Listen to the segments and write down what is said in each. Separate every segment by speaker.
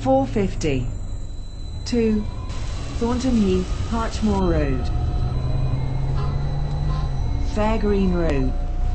Speaker 1: 450 to Thornton Heath, Harchmore Road, Fairgreen Road,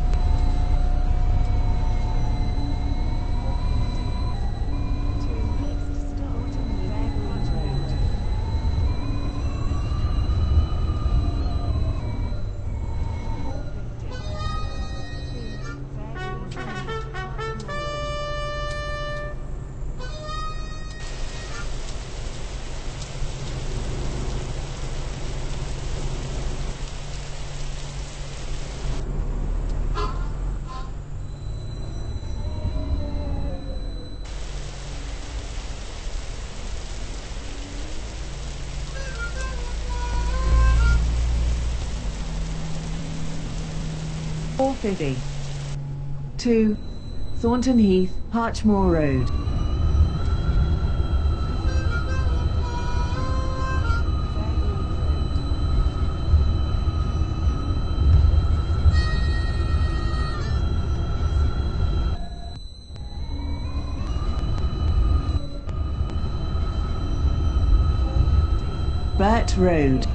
Speaker 1: .450 to Thornton Heath, Harchmore Road, Burt Road,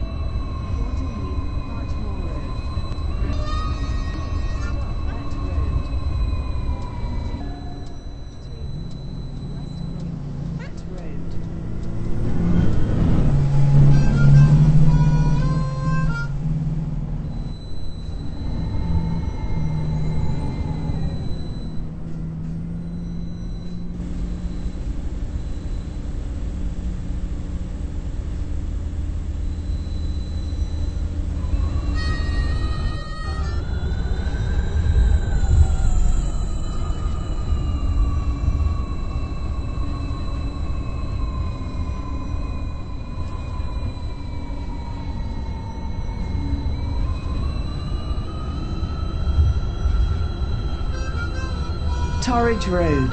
Speaker 1: Torridge Road,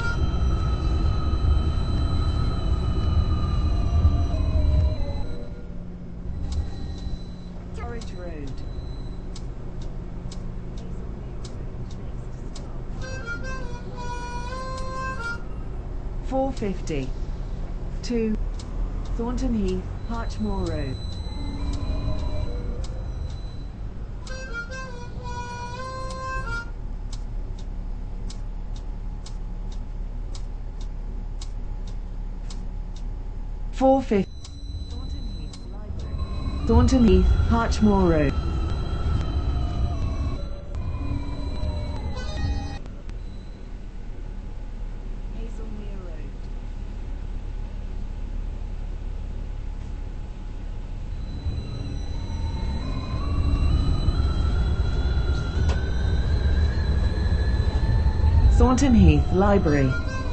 Speaker 1: Torridge Road, .450 to Thornton Heath, Harchmore Road, .450 Thornton Heath, Harchmore Road, Thornton Heath Library,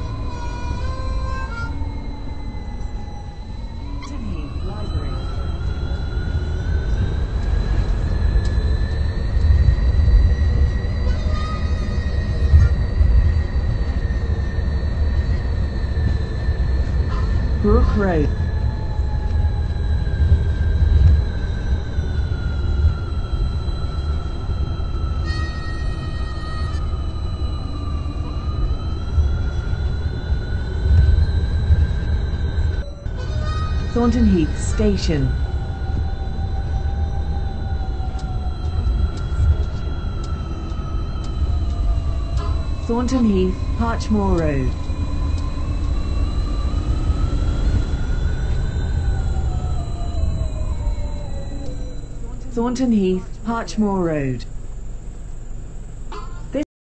Speaker 1: Brook Road, Thornton Heath Station, Thornton Heath, Harchmore Road, Thornton Heath, Harchmore Road.